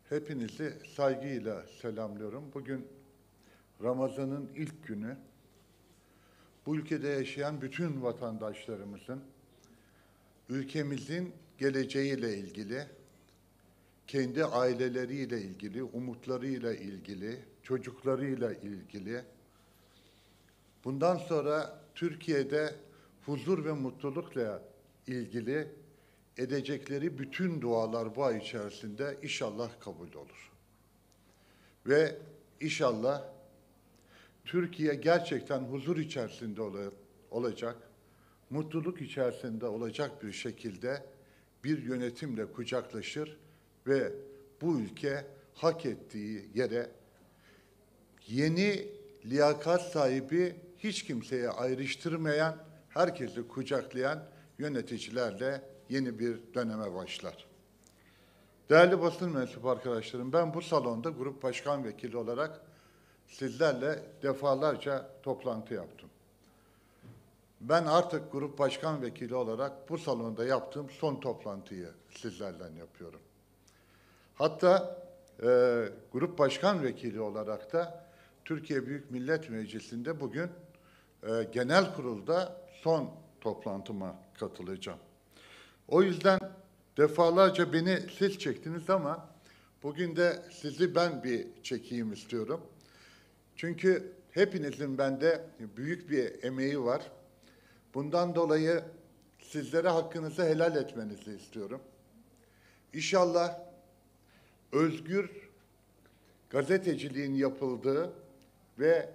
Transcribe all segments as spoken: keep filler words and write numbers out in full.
Hepinizi saygıyla selamlıyorum. Bugün Ramazan'ın ilk günü. Bu ülkede yaşayan bütün vatandaşlarımızın, ülkemizin geleceğiyle ilgili, kendi aileleriyle ilgili, umutlarıyla ilgili, çocuklarıyla ilgili, bundan sonra Türkiye'de huzur ve mutlulukla ilgili edecekleri bütün dualar bu ay içerisinde inşallah kabul olur. Ve inşallah Türkiye gerçekten huzur içerisinde ol- olacak, mutluluk içerisinde olacak bir şekilde bir yönetimle kucaklaşır ve bu ülke hak ettiği yere yeni liyakat sahibi, hiç kimseye ayrıştırmayan, herkesi kucaklayan yöneticilerle yeni bir döneme başlar. Değerli basın mensubu arkadaşlarım, ben bu salonda grup başkan vekili olarak sizlerle defalarca toplantı yaptım. Ben artık grup başkan vekili olarak bu salonda yaptığım son toplantıyı sizlerle yapıyorum. Hatta e, grup başkan vekili olarak da Türkiye Büyük Millet Meclisi'nde bugün e, genel kurulda son toplantıma katılacağım. O yüzden defalarca beni siz çektiniz ama bugün de sizi ben bir çekeyim istiyorum. Çünkü hepinizin bende büyük bir emeği var. Bundan dolayı sizlere hakkınızı helal etmenizi istiyorum. İnşallah özgür gazeteciliğin yapıldığı ve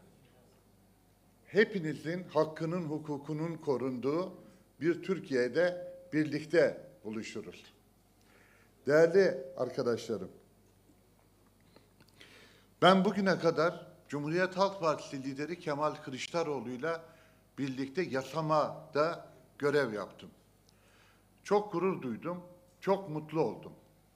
hepinizin hakkının, hukukunun korunduğu bir Türkiye'de birlikte buluşuruz. Değerli arkadaşlarım, ben bugüne kadar Cumhuriyet Halk Partisi lideri Kemal Kılıçdaroğlu'yla birlikte yasamada görev yaptım. Çok gurur duydum, çok mutlu oldum.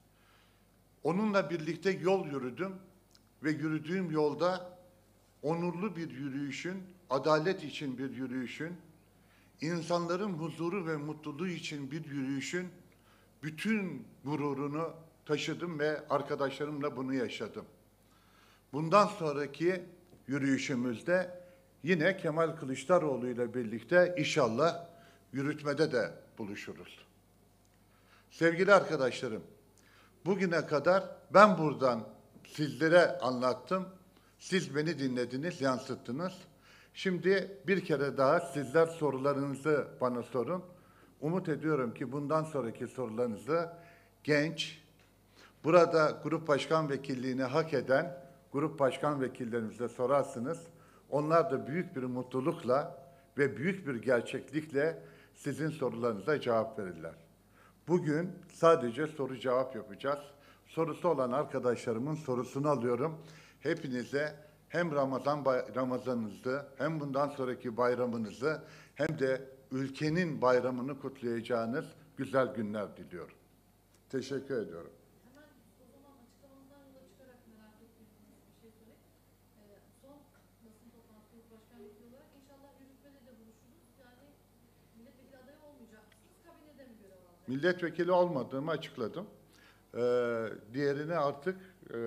Onunla birlikte yol yürüdüm ve yürüdüğüm yolda onurlu bir yürüyüşün, adalet için bir yürüyüşün, insanların huzuru ve mutluluğu için bir yürüyüşün bütün gururunu taşıdım ve arkadaşlarımla bunu yaşadım. Bundan sonraki yürüyüşümüzde yine Kemal Kılıçdaroğlu ile birlikte inşallah yürütmede de buluşuruz. Sevgili arkadaşlarım, bugüne kadar ben buradan sizlere anlattım, siz beni dinlediniz, yansıttınız. Şimdi bir kere daha sizler sorularınızı bana sorun. Umut ediyorum ki bundan sonraki sorularınızı genç, burada grup başkan vekilliğini hak eden grup başkan vekillerimize sorarsınız. Onlar da büyük bir mutlulukla ve büyük bir gerçeklikle sizin sorularınıza cevap verirler. Bugün sadece soru cevap yapacağız. Sorusu olan arkadaşlarımın sorusunu alıyorum. Hepinize hem Ramazan Ramazanınızı hem bundan sonraki bayramınızı hem de ülkenin bayramını kutlayacağınız güzel günler diliyorum. Teşekkür ediyorum. Hemen o zaman açıklamanızdan yola çıkarak merak ettiğim bir şey sorayım. Ee, son basın toplantısı grup başkan vekili olarak inşallah yürütmede de buluşuruz. Yani milletvekili adayı olmayacaksınız, kabinede mi görev alacaksınız? Milletvekili olmadığımı açıkladım. Ee, diğerini artık e,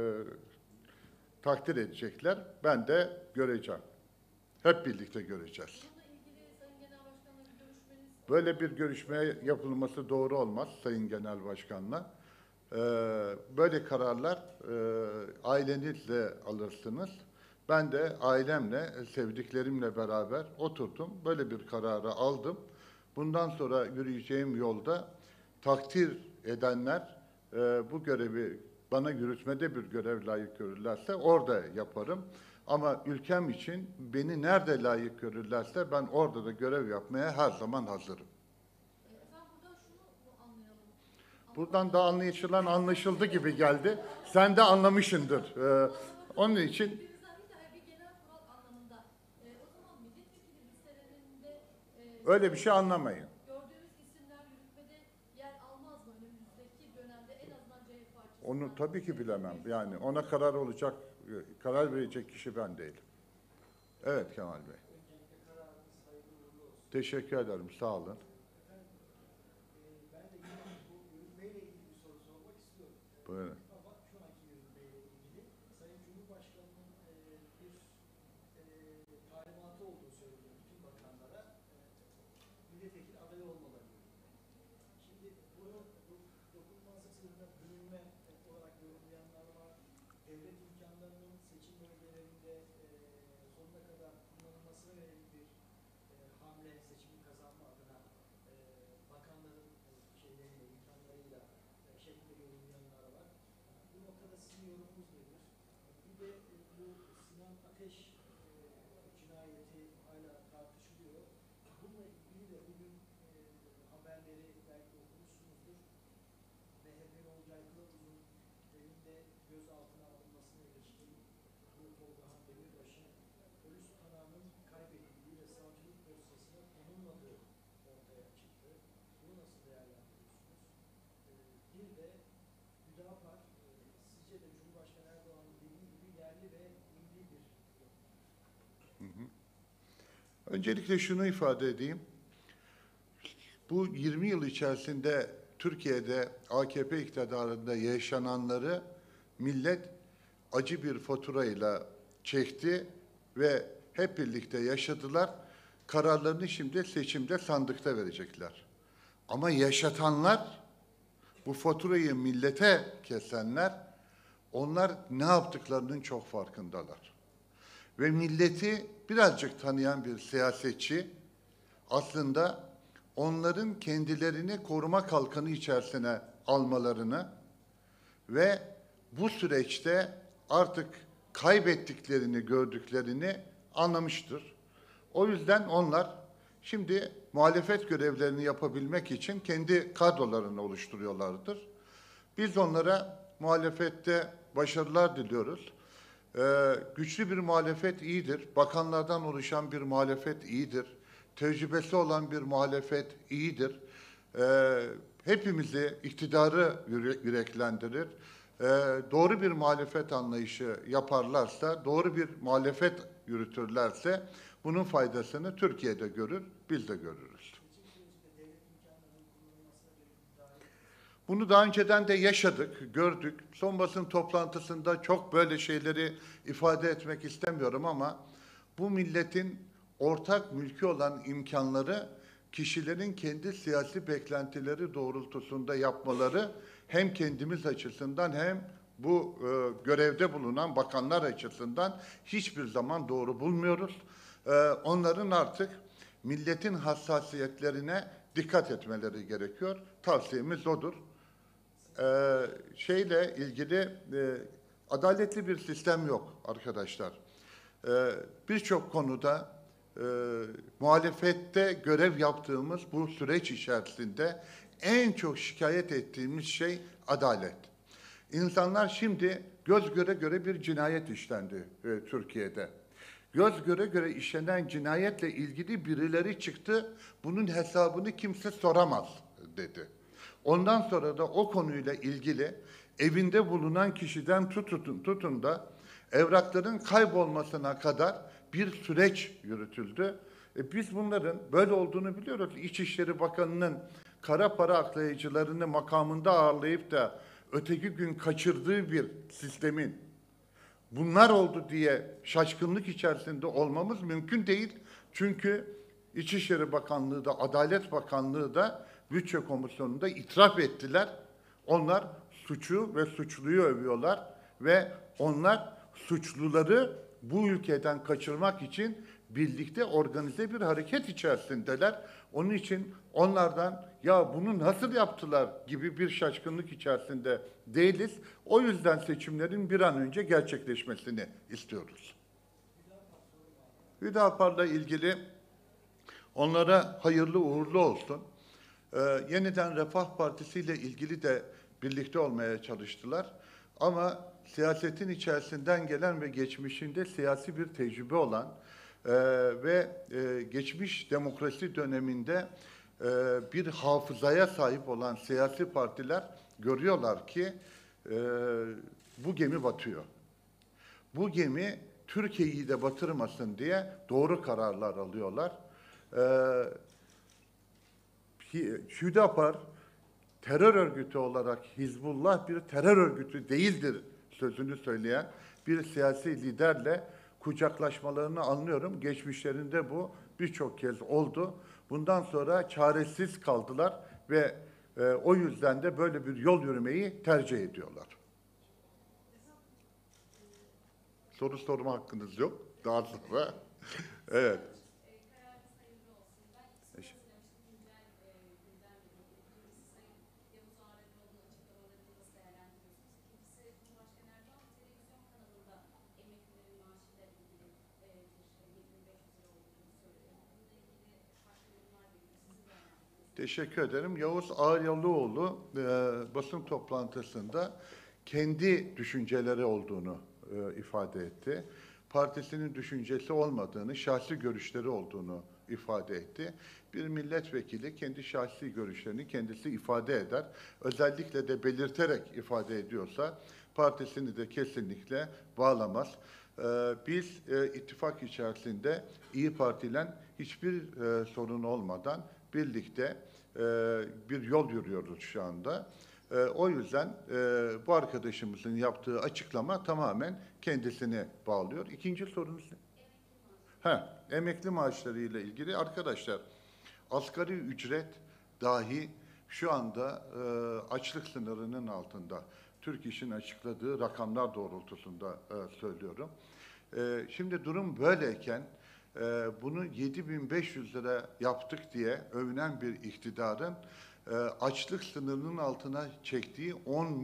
takdir edecekler. Ben de göreceğim. Hep birlikte göreceğiz. Bununla ilgili Sayın Genel Başkan'la bir görüşmeniz... Böyle bir görüşme yapılması doğru olmaz Sayın Genel Başkan'la. Ee, böyle kararlar e, ailenizle alırsınız. Ben de ailemle, sevdiklerimle beraber oturdum. Böyle bir kararı aldım. Bundan sonra yürüyeceğim yolda takdir edenler e, bu görevi bana yürütmede bir görev layık görürlerse orada yaparım. Ama ülkem için beni nerede layık görürlerse ben orada da görev yapmaya her zaman hazırım. Efendim buradan şunu mu anlayalım? Buradan da anlaşılan anlaşıldı gibi geldi. Sen de anlamışsındır. Ee, onun için... Bir genel kural anlamında. E, o zaman milletvekili listelerinde... E, Öyle bir şey anlamayın. gördüğümüz isimler yürütmede yer almaz mı önümüzdeki dönemde en azından C H P parçası? Onu tabii ki bilemem. Yani ona karar olacak, karar verecek kişi ben değilim. Evet Kemal Bey. Teşekkür ederim. Sağ olun. Ben de yine bu yürütmeyle ilgili bir soru sormak istiyorum. Buyurun. Ama şu an milletvekili adayı olmaları yönünde. Şimdi bunu do- dokunulmazlık sınırına bölünme olarak yorumlayanlar var. Devlet imkanlarının seçim bölgelerinde e, sonuna kadar kullanılmasına yönelik bir e, hamle seçimi kazanma adına e, bakanların e, şeyleriyle, imkanlarıyla e, şeklinde yorumlayanlar var. Bu noktada sizin yorumunuz nedir? Bir de e, bu Sinan Ateş e, cinayeti hala tartışılıyor. Bununla ilgili de bugün e, haberleri belki okumuşsunuzdur. M H P'li Olcay Kılavuz'un evinde gözaltına alınmasına ilişkin bu Tolgahan Demirbaş'ın polis tutanağının kaybedildiği ve savcılık dosyasına konulmadığı ortaya çıktı. Bunu nasıl değerlendiriyorsunuz? E, bir de Hüdapar, e, sizce de Cumhurbaşkanı Erdoğan'ın dediği gibi yerli ve milli bir Öncelikle şunu ifade edeyim. Bu yirmi yıl içerisinde Türkiye'de A K P iktidarında yaşananları millet acı bir faturayla çekti ve hep birlikte yaşadılar. Kararlarını şimdi seçimde sandıkta verecekler. Ama yaşatanlar, bu faturayı millete kesenler, onlar ne yaptıklarının çok farkındalar. Ve milleti birazcık tanıyan bir siyasetçi aslında onların kendilerini koruma kalkanı içerisine almalarını ve bu süreçte artık kaybettiklerini gördüklerini anlamıştır. O yüzden onlar şimdi muhalefet görevlerini yapabilmek için kendi kadrolarını oluşturuyorlardır. Biz onlara muhalefette başarılar diliyoruz. Ee, güçlü bir muhalefet iyidir. Bakanlardan oluşan bir muhalefet iyidir. Tecrübesi olan bir muhalefet iyidir. Ee, hepimizi, iktidarı yüre- yüreklendirir. Ee, doğru bir muhalefet anlayışı yaparlarsa, doğru bir muhalefet yürütürlerse bunun faydasını Türkiye'de görür, biz de görürüz. Bunu daha önceden de yaşadık, gördük. Son basın toplantısında çok böyle şeyleri ifade etmek istemiyorum ama bu milletin ortak mülkü olan imkanları kişilerin kendi siyasi beklentileri doğrultusunda yapmaları hem kendimiz açısından hem bu e, görevde bulunan bakanlar açısından hiçbir zaman doğru bulmuyoruz. E, onların artık milletin hassasiyetlerine dikkat etmeleri gerekiyor. Tavsiyemiz odur. Ee, şeyle ilgili e, adaletli bir sistem yok arkadaşlar. Ee, Birçok konuda e, muhalefette görev yaptığımız bu süreç içerisinde en çok şikayet ettiğimiz şey adalet. İnsanlar şimdi göz göre göre bir cinayet işlendi e, Türkiye'de. Göz göre göre işlenen cinayetle ilgili birileri çıktı, bunun hesabını kimse soramaz dedi. Ondan sonra da o konuyla ilgili evinde bulunan kişiden tutun, tutun da evrakların kaybolmasına kadar bir süreç yürütüldü. E biz bunların böyle olduğunu biliyoruz. İçişleri Bakanı'nın kara para aklayıcılarını makamında ağırlayıp da öteki gün kaçırdığı bir sistemin bunlar oldu diye şaşkınlık içerisinde olmamız mümkün değil. Çünkü İçişleri Bakanlığı da Adalet Bakanlığı da Bütçe Komisyonu'nda itiraf ettiler. Onlar suçu ve suçluyu övüyorlar ve onlar suçluları bu ülkeden kaçırmak için birlikte organize bir hareket içerisindeler. Onun için onlardan ya bunu nasıl yaptılar gibi bir şaşkınlık içerisinde değiliz. O yüzden seçimlerin bir an önce gerçekleşmesini istiyoruz. Hüdapar'la ilgili onlara hayırlı uğurlu olsun. Ee, yeniden Refah Partisi ile ilgili de birlikte olmaya çalıştılar. Ama siyasetin içerisinden gelen ve geçmişinde siyasi bir tecrübe olan e, ve e, geçmiş demokrasi döneminde e, bir hafızaya sahip olan siyasi partiler görüyorlar ki e, bu gemi batıyor. Bu gemi Türkiye'yi de batırmasın diye doğru kararlar alıyorlar. Ee, Hüdapar terör örgütü olarak Hizbullah bir terör örgütü değildir sözünü söyleyen bir siyasi liderle kucaklaşmalarını anlıyorum. Geçmişlerinde bu birçok kez oldu. Bundan sonra çaresiz kaldılar ve e, o yüzden de böyle bir yol yürümeyi tercih ediyorlar. Soru sorma hakkınız yok. Daha sonra. Evet. Kararınız hayırlı olsun. Ben ilk soru hazırlamıştım. Güncel gündemle ilgili. Birincisi Sayın Yavuz Ağaroğlu'nun açıklamalarını nasıl değerlendiriyorsunuz? İkincisi Cumhurbaşkanı Erdoğan televizyon kanalında emeklilerin maaşıyla ilgili bir yedi bin beş yüz lira olduğunu söylüyor. Bununla ilgili farklı yorumlar geliyor. Sizin değerlendirmeniz. Teşekkür ederim. Yavuz Ağaroğlu e, basın toplantısında kendi düşünceleri olduğunu e, ifade etti. Partisinin düşüncesi olmadığını, şahsi görüşleri olduğunu ifade etti. Bir milletvekili kendi şahsi görüşlerini kendisi ifade eder. Özellikle de belirterek ifade ediyorsa partisini de kesinlikle bağlamaz. Ee, biz e, ittifak içerisinde İyi Parti ile hiçbir e, sorun olmadan birlikte e, bir yol yürüyoruz şu anda. E, o yüzden e, bu arkadaşımızın yaptığı açıklama tamamen kendisini bağlıyor. İkinci sorunuz ne? Ha, emekli maaşları ile ilgili arkadaşlar, asgari ücret dahi şu anda e, açlık sınırının altında. Türk İş'in açıkladığı rakamlar doğrultusunda e, söylüyorum. E, şimdi durum böyleyken e, bunu yedi bin beş yüz lira yaptık diye övünen bir iktidarın e, açlık sınırının altına çektiği on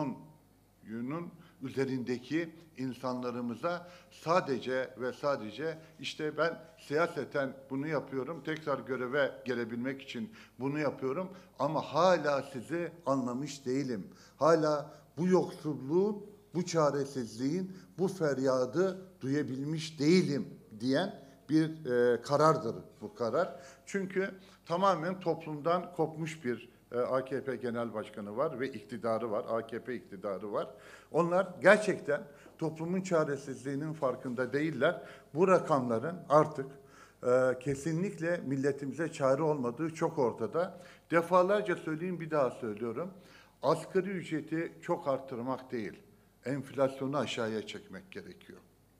milyonun üzerindeki insanlarımıza sadece ve sadece işte ben siyaseten bunu yapıyorum, tekrar göreve gelebilmek için bunu yapıyorum ama hala sizi anlamış değilim. Hala bu yoksulluğun, bu çaresizliğin, bu feryadı duyabilmiş değilim diyen bir e, karardır bu karar. Çünkü tamamen toplumdan kopmuş bir e, A K P Genel Başkanı var ve iktidarı var, A K P iktidarı var. Onlar gerçekten toplumun çaresizliğinin farkında değiller. Bu rakamların artık e, kesinlikle milletimize çare olmadığı çok ortada. Defalarca söyleyeyim, bir daha söylüyorum. Asgari ücreti çok arttırmak değil, enflasyonu aşağıya çekmek gerekiyor.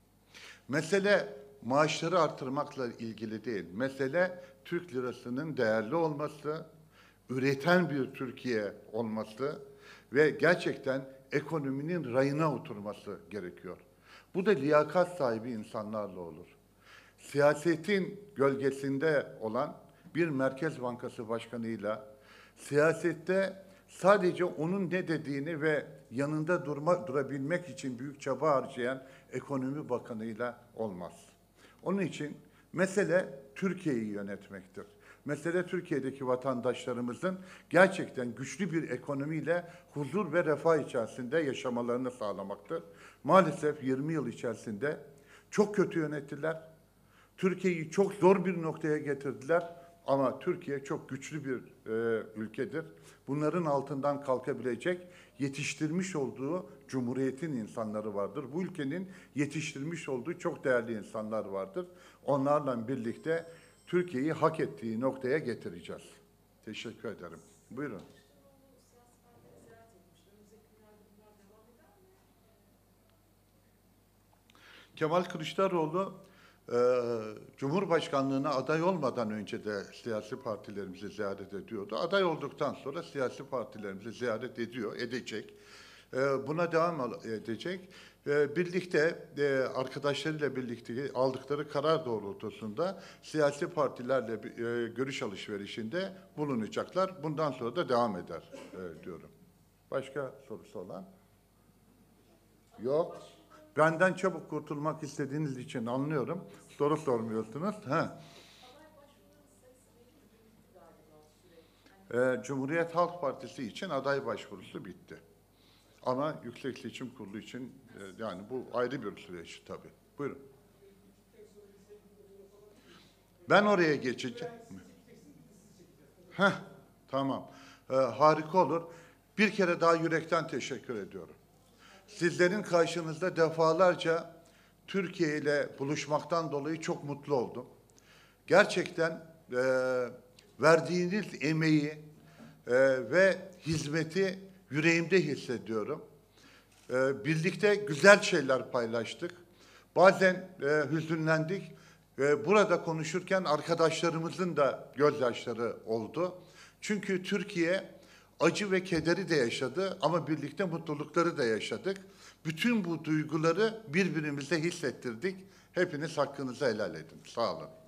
Mesele maaşları artırmakla ilgili değil. Mesele Türk lirasının değerli olması, üreten bir Türkiye olması ve gerçekten ekonominin rayına oturması gerekiyor. Bu da liyakat sahibi insanlarla olur. Siyasetin gölgesinde olan bir Merkez Bankası Başkanı'yla, siyasette sadece onun ne dediğini ve yanında durma, durabilmek için büyük çaba harcayan Ekonomi Bakanı'yla olmaz. Onun için mesele Türkiye'yi yönetmektir. Mesele Türkiye'deki vatandaşlarımızın gerçekten güçlü bir ekonomiyle huzur ve refah içerisinde yaşamalarını sağlamaktır. Maalesef yirmi yıl içerisinde çok kötü yönettiler. Türkiye'yi çok zor bir noktaya getirdiler ama Türkiye çok güçlü bir e, ülkedir. Bunların altından kalkabilecek yetiştirmiş olduğu Cumhuriyet'in insanları vardır. Bu ülkenin yetiştirmiş olduğu çok değerli insanlar vardır. Onlarla birlikte Türkiye'yi hak ettiği noktaya getireceğiz. Teşekkür ederim. Buyurun. Kemal Kılıçdaroğlu e, Cumhurbaşkanlığına aday olmadan önce de siyasi partilerimizi ziyaret ediyordu. Aday olduktan sonra siyasi partilerimizi ziyaret ediyor, edecek. E, buna devam edecek. E, birlikte e, arkadaşlarıyla birlikte aldıkları karar doğrultusunda siyasi partilerle e, görüş alışverişinde bulunacaklar. Bundan sonra da devam eder e, diyorum. Başka sorusu olan? Yok. Benden çabuk kurtulmak istediğiniz için anlıyorum. Soru sormuyorsunuz. Ha. Ee, Cumhuriyet Halk Partisi için aday başvurusu bitti. Ama Yüksek Seçim Kurulu için e, yani bu ayrı bir süreç tabii. Buyurun. Ben oraya geçeceğim. Heh, tamam. Ee, harika olur. Bir kere daha yürekten teşekkür ediyorum. Sizlerin karşınızda defalarca Türkiye ile buluşmaktan dolayı çok mutlu oldum. Gerçekten e, verdiğiniz emeği e, ve hizmeti yüreğimde hissediyorum. E, birlikte güzel şeyler paylaştık. Bazen e, hüzünlendik. Ve burada konuşurken arkadaşlarımızın da gözyaşları oldu. Çünkü Türkiye acı ve kederi de yaşadı ama birlikte mutlulukları da yaşadık. Bütün bu duyguları birbirimize hissettirdik. Hepiniz hakkınızı helal edin. Sağ olun.